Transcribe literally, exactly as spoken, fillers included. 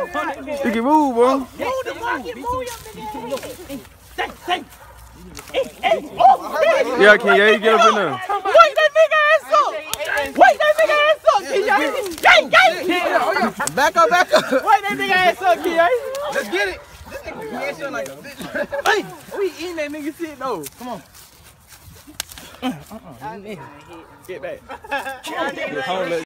You can move, bro. Move the bucket, move your nigga. Say, say. Hey, hey, oh, Yeah, King, yeah, you get up in there. wait that nigga ass up. Wait that nigga ass up, King. Yay, yay. Back up, back up. Wait that nigga ass up, King. Let's get it. This nigga reaction like a bitch. Hey, we eating that nigga shit though. Come on. Get back.